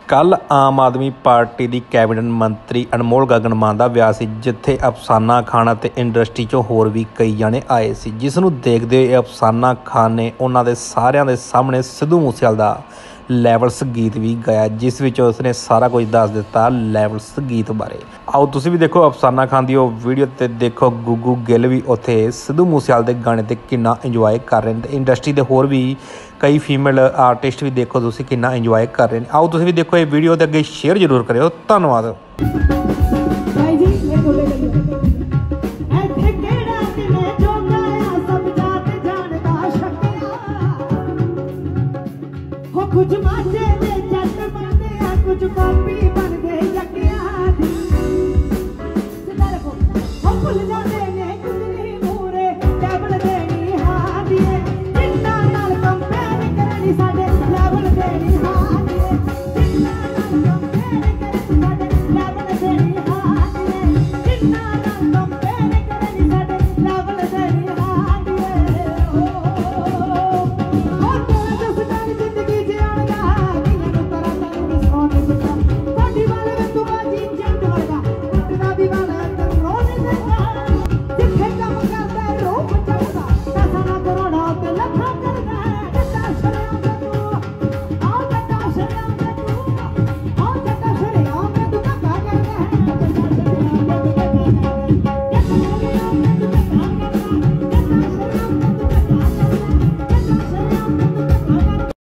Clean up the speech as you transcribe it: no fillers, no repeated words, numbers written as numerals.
ਕੱਲ੍ਹ ਆਮ ਆਦਮੀ ਪਾਰਟੀ ਦੀ ਕੈਬਨਿਟ ਮੰਤਰੀ ਅਨਮੋਲ ਗਗਨ ਮਾਨ ਦਾ ਵਿਆਹ ਸੀ, ਜਿੱਥੇ ਅਫਸਾਨਾ ਖਾਨ ਅਤੇ ਇੰਡਸਟਰੀ 'ਚੋਂ ਹੋਰ ਵੀ ਕਈ ਜਾਣੇ ਆਏ ਸੀ, ਜਿਸ ਨੂੰ ਦੇਖਦੇ ਹੋਏ ਅਫਸਾਨਾ ਖਾਨ ਨੇ ਉਹਨਾਂ ਦੇ ਸਾਰਿਆਂ ਦੇ ਸਾਹਮਣੇ ਸਿੱਧੂ ਮੂਸੇਵਾਲੇ ਦਾ ਲੈਵਲਸ ਗੀਤ ਵੀ ਗਾਇਆ, ਜਿਸ ਵਿੱਚ ਉਸਨੇ ਸਾਰਾ ਕੁਝ ਦੱਸ ਦਿੱਤਾ ਲੈਵਲਸ ਗੀਤ ਬਾਰੇ। ਆਓ ਤੁਸੀਂ ਵੀ ਦੇਖੋ ਅਫਸਾਨਾ ਖਾਨ ਦੀ ਉਹ ਵੀਡੀਓ ਤੇ ਦੇਖੋ ਗੁੱਗੂ ਗਿੱਲ ਵੀ ਉੱਥੇ ਸਿੱਧੂ ਮੂਸੇਵਾਲੇ ਦੇ ਗਾਣੇ ਤੇ ਕਿੰਨਾ ਇੰਜੋਏ ਕਰ ਰਹੇ ਨੇ, ਤੇ ਇੰਡਸਟਰੀ ਦੇ ਹੋਰ ਵੀ ਕਈ ਫੀਮੇਲ ਆਰਟਿਸਟ ਵੀ ਦੇਖੋ ਤੁਸੀਂ ਕਿੰਨਾ ਇੰਜੋਏ ਕਰ ਰਹੇ ਨੇ। ਆਓ ਤੁਸੀਂ ਵੀ ਦੇਖੋ ਇਹ ਵੀਡੀਓ ਤੇ ਅੱਗੇ ਸ਼ੇਅਰ ਜ਼ਰੂਰ ਕਰਿਓ। ਧੰਨਵਾਦ। कुछ माचे दे जट बनते हैं कुछ कॉपी